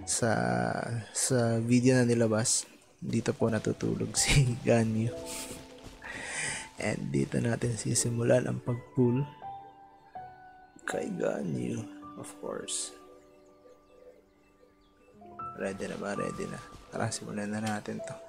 sa video na nilabas. Dito po natutulog si Ganyu. And dito natin sisimulan ang pag-pull kay Ganyu, of course. Ready na ba? Ready na. Tara, simulan na natin to.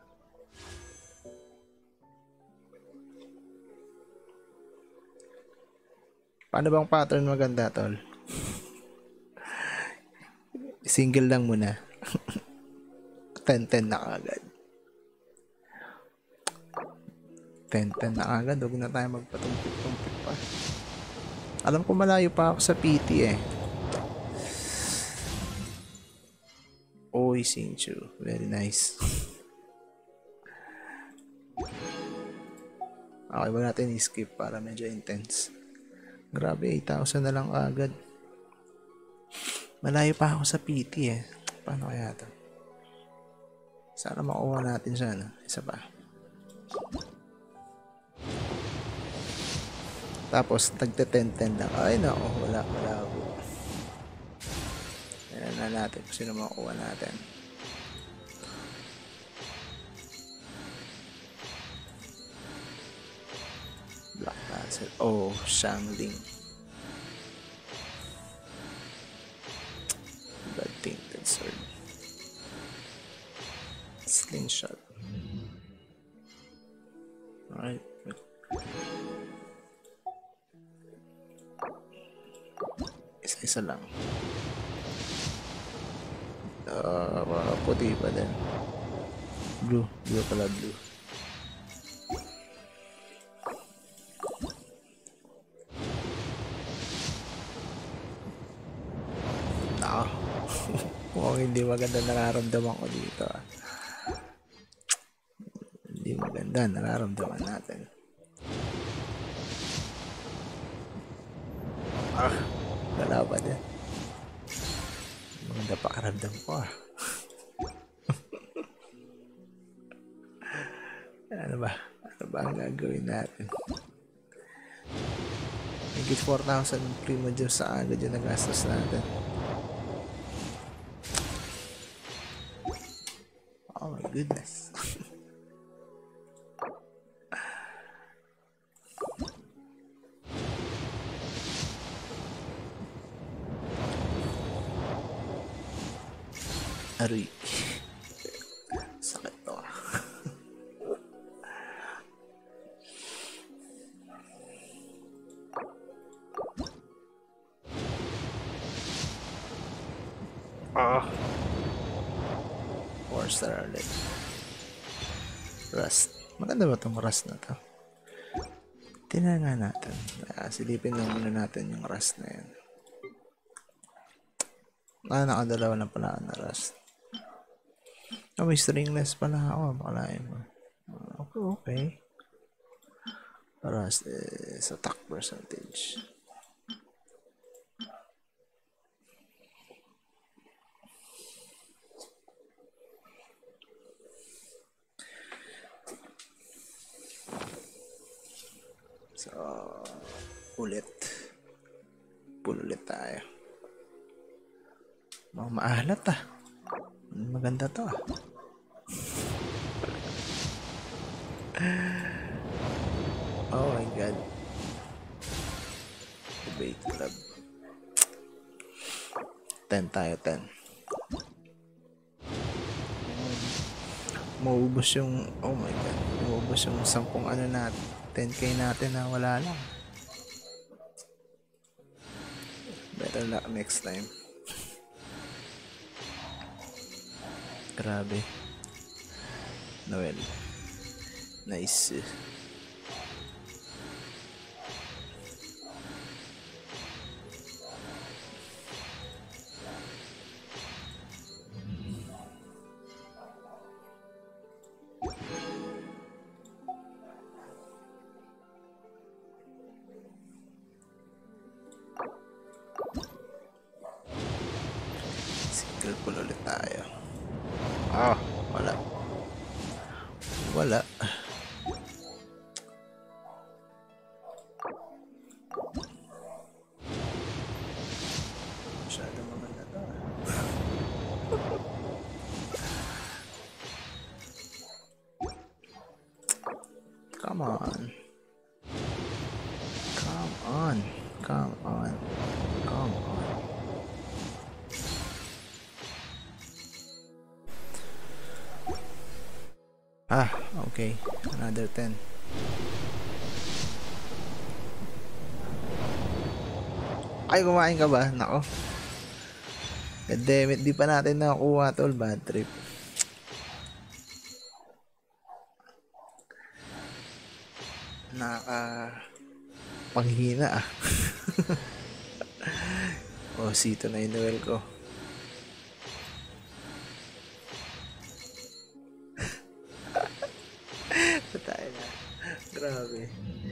Paano bang pattern maganda, tol? Single lang muna. 10-10 na kagad. 10-10 na kagad. Huwag na tayo magpatumpik-tumpik pa. Alam ko malayo pa ako sa PT eh. Oy, Sinchu. Very nice. Okay, wag natin i-skip para medyo intense. Grabe, 8,000 na lang agad. Malayo pa ako sa PT eh. Paano kaya ito? Sana makuha natin siya, no? Isa pa. Tapos, tagte-10-10 lang. Ay, nako. Wala. Ayan na natin kung sino makuha natin. Black Lancer. Oh, Shangling. Blood Tainted Sword. Slingshot. Alright. Isa-isa lang. Puti pa din. Blue pala, blue. Mukhang hindi maganda nararamdaman ko dito. Hindi maganda nararamdaman natin. Wala ba din? Maganda pakaramdam ko Ano ba ang gagawin natin? Higit 4,000 primo dyan sa agad yung nagastos natin. Oh my goodness. Aray. Sakit to. Four-star ulit. Rust. Maganda ba itong rust na to? Tingnan nga natin. Silipin lang muna natin yung rust na yan. Nakadalawa na pala na rust. May stringless pala ako. Pakalain mo. Okay. Rust is attack percentage. So, pull ulit tayo. Maalat maganda to Oh my god. Debate club. 10 tayo, 10. Maubos yung, oh my god, maubos yung 10 ano natin, 10k natin na wala lang. Better luck next time. Grabe. Noel. Nice. Single pull ulit tayo. Wala. Masyado maganda to. Come on. Come on. Come on. Come on. Ah, okay. Another 10. Ay, kumain ka ba? Nako. God damn it, di pa natin nakakuha tol. Bad trip. Panghina ah. Oh, sito na yung Noel ko. Patay na. Grabe.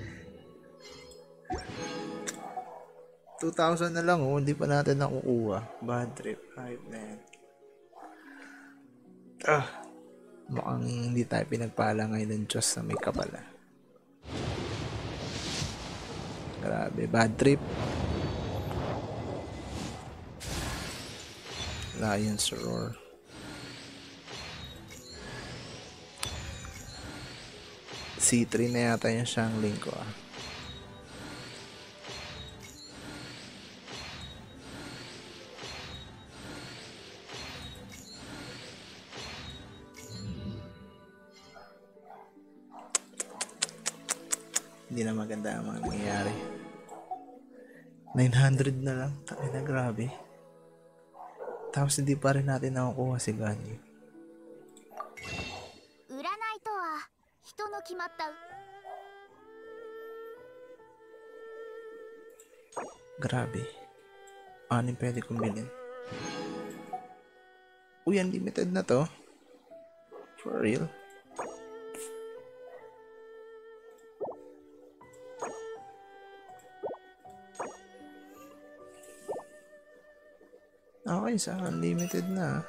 2,000 na lang oh, hindi pa natin nakukuha. Bad trip. Hype na yan. Mukhang hindi tayo pinagpala ngayon ng Diyos na may kabala. Grabe, bad trip. Lions Roar. C3 na yata yung Shangling ko ah. Hindi na maganda ang mga nangyayari. 900 na lang. Tayo na, grabe. Tapos hindi pa rin natin nakukuha si Ganyu. Grabe. Ano yung pwede kong bilhin? Uy, unlimited na to. For real. Okay, sa unlimited na.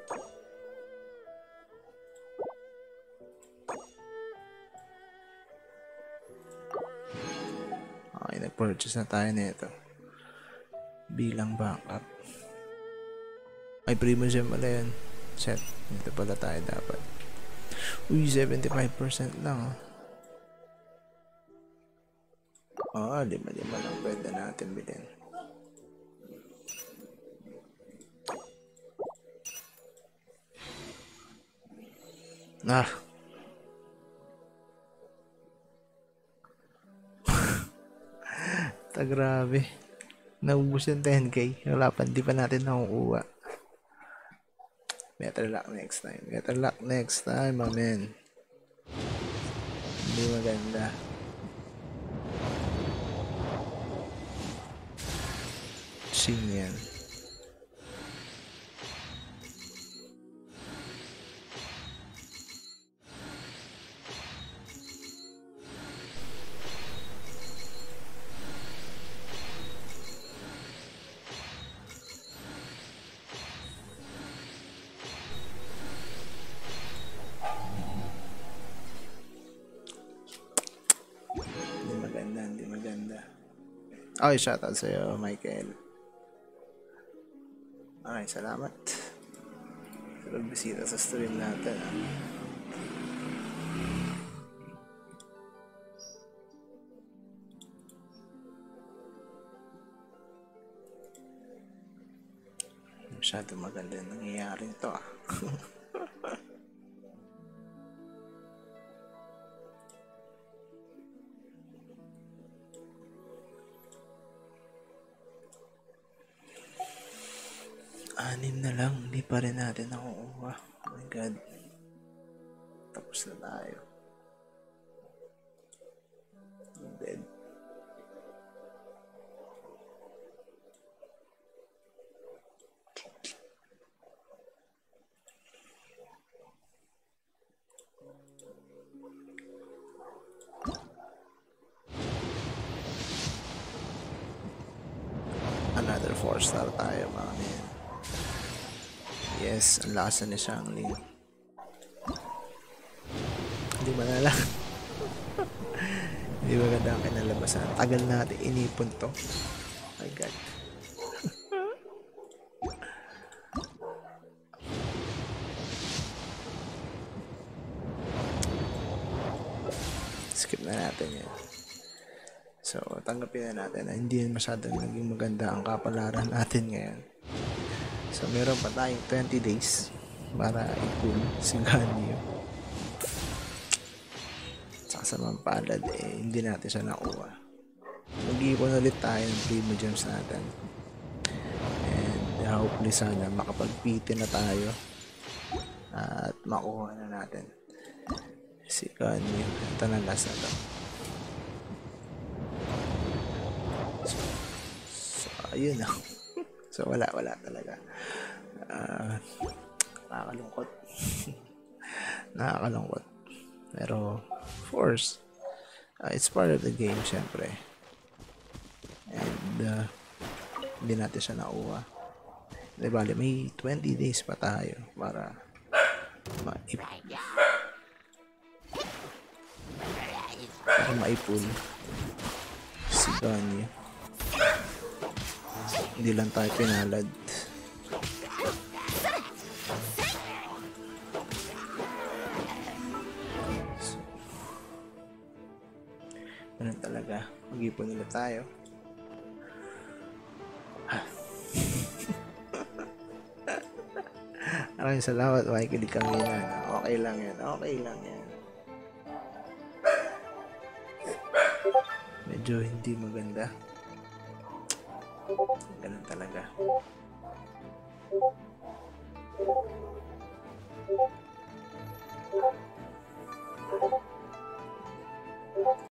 Okay, nag-purchase na tayo nito. Bilang backup. Ay, Primo Gem pala yun. Set. Dito pala tayo dapat. Uy, 75% lang. Lima lang pwede natin bilhin. Grabe. Naubos yung 10k. Wala pa, di pa natin nakukuha. Better luck next time. Better luck next time, my man. Hindi maganda. Sing yan. Hindi maganda. Okay, shoutout sa'yo, Michael. Okay, salamat sa pagbisita sa stream natin. Masyado maganda yung nangyayari ito ah. Anim na lang, hindi pa rin natin nakukuha. Oh my God. Tapos na tayo. Dead. Another 4-star tayo, mga men. Yes, ang lasa ni Shangling. Hindi malala. Hindi maganda ang kinalabasan. Tagal natin inipon to. Oh my God. skip na natin yan. So, tanggapin na natin na hindi masyadong naging maganda ang kapalaran natin ngayon. So, meron pa tayong 20 days para i-pull si Ganyu. Saka sa mampalad, hindi natin siya nakuha. Mag-iipon ulit tayo ng Primo Gems natin. And hopefully sana makapag-PT na tayo at makuha na natin si Ganyu. Ito na last na to. So ayun na. So wala talaga. Nakakalungkot. Nakakalungkot. Pero of course, it's part of the game syempre. And hindi natin siya nakuha. Di bali, may 20 days pa tayo para maipul si Ganyu. Hindi lang tayo pinalad. So, ganun talaga. Mag-ipon ulit tayo. Maraming salamat. Makikinig kami yan. Okay lang yan. Okay lang yan. Medyo hindi maganda. Ganun talaga.